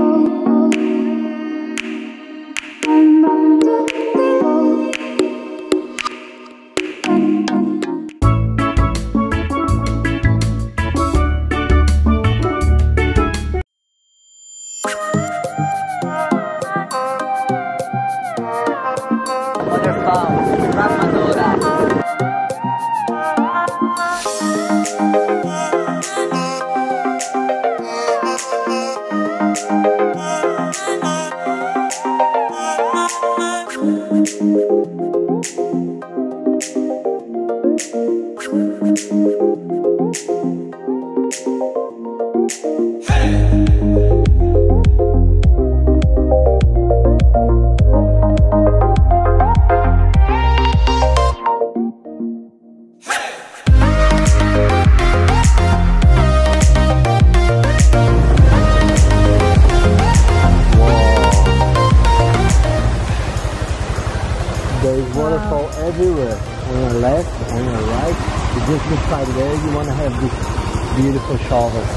There is waterfall everywhere. On your left, on your right. You just decide where you want to have this beautiful shower.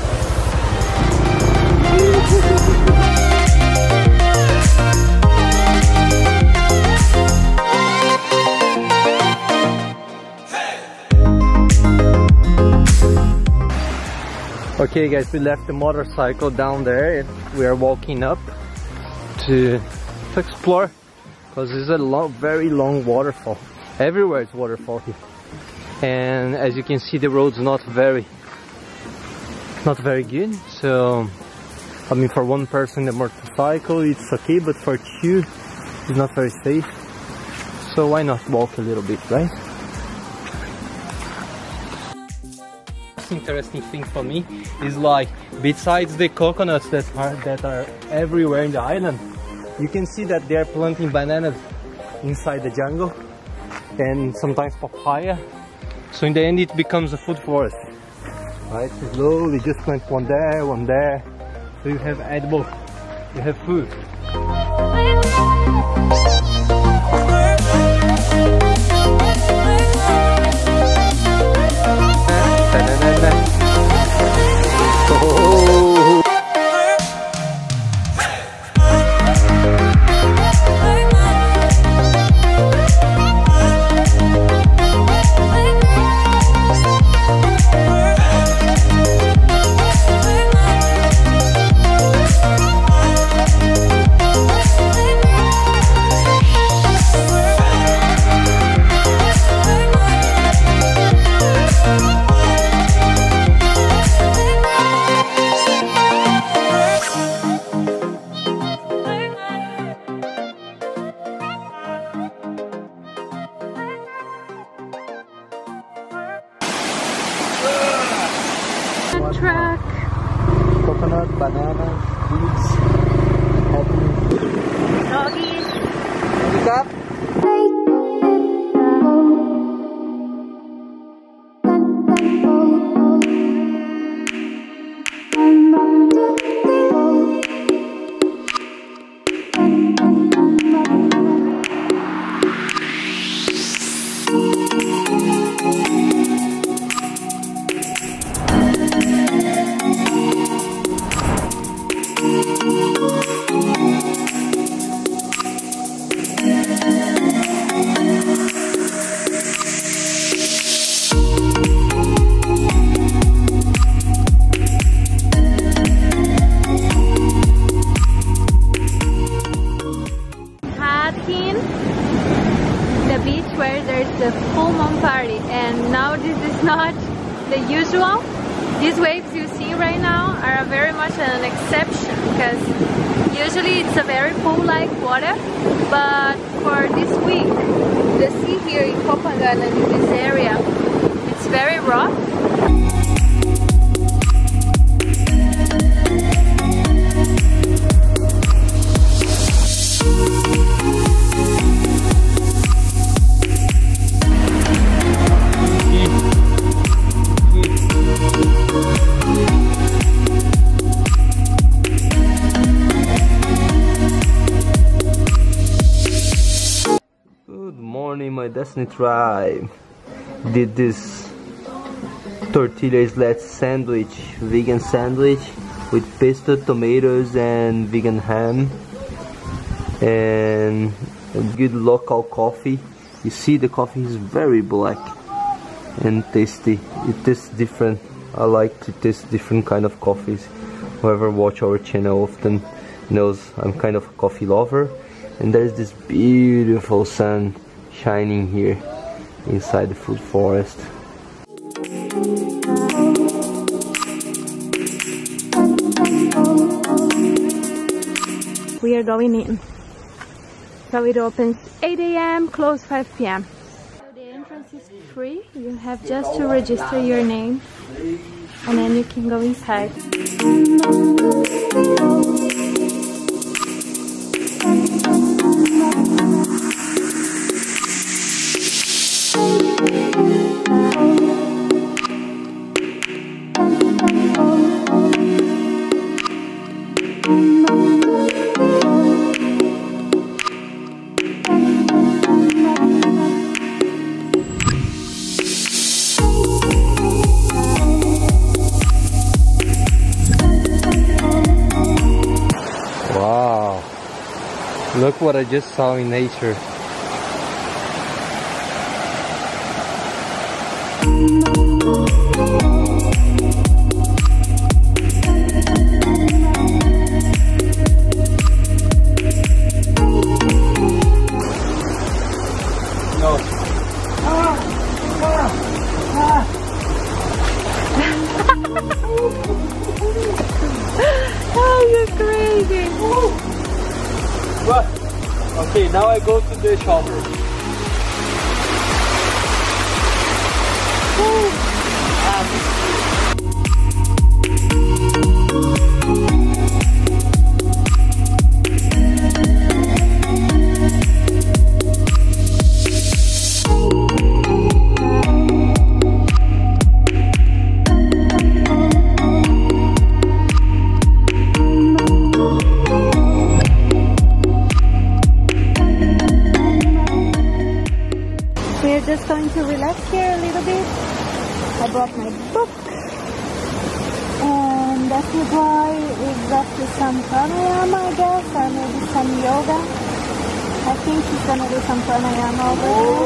Okay guys, we left the motorcycle down there and we are walking up to explore, because it's a very long waterfall. Everywhere is waterfall here, and as you can see the road's not very good. So I mean, for one person the motorcycle it's okay, but for two it's not very safe. So why not walk a little bit, right? Interesting thing for me is, like, besides the coconuts that are everywhere in the island, you can see that they are planting bananas inside the jungle, and sometimes papaya. So in the end it becomes a food forest, right? So slowly just plant one there, so you have edible, you have food. Track. Coconut, banana, beets, happening. Doggies. Wake up. The beach where there's the full moon party, and now this is not the usual. These waves you see right now are very much an exception, because usually it's a very full like water, but for this week the sea here in Copang Island, in this area, it's very rough. My Destiny tribe did this tortilla sandwich, vegan sandwich, with pesto, tomatoes and vegan ham, and a good local coffee. You see the coffee is very black and tasty. It tastes different. I like to taste different kind of coffees. Whoever watch our channel often knows I'm kind of a coffee lover. And there's this beautiful sun shining here inside the food forest. We are going in. So it opens 8 AM, close 5 PM. So the entrance is free. You have just to register your name and then you can go inside. Wow, look what I just saw in nature. No. Oh, you're crazy! What? Okay, now I go to the shower. We're just going to relax here a little bit. I brought my book. And that is why it's up to some pranayama, I guess, or maybe some yoga. I think he's gonna do some pranayama over there.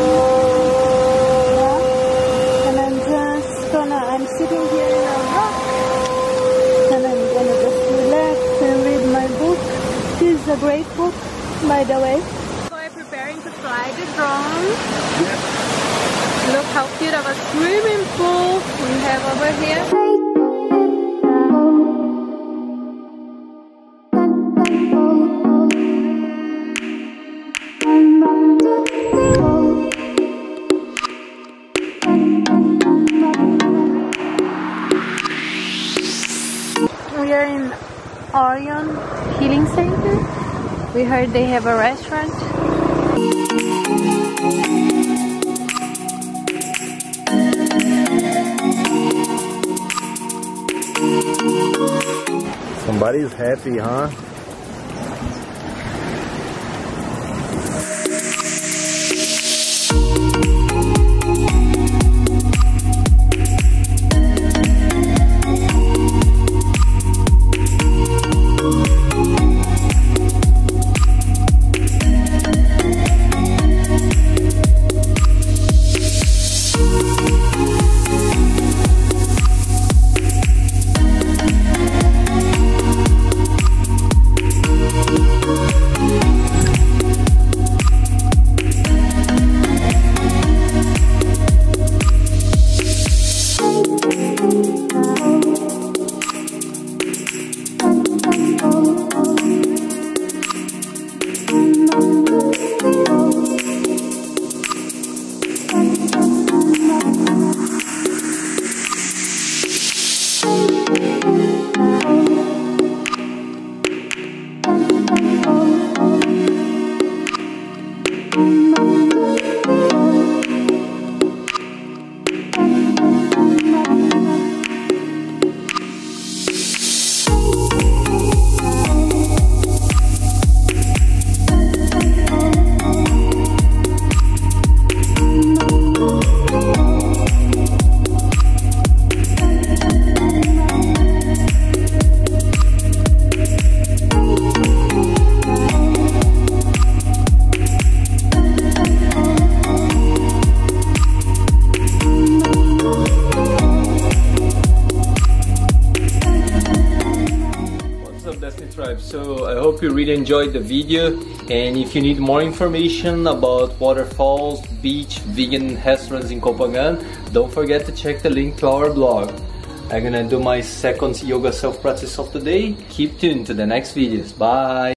Yeah. And I'm sitting here in a rock. And I'm gonna just relax and read my book. This is a great book, by the way. Preparing to fly the drone. Yep. Look how cute of a swimming pool we have over here. We are in Orion Healing Center. We heard they have a restaurant. Somebody's happy, huh? Fantastic, tribe. So I hope you really enjoyed the video, and if you need more information about waterfalls, beach, vegan restaurants in Kopangan, don't forget to check the link to our blog. I'm gonna do my second yoga self-practice of the day. Keep tuned to the next videos. Bye!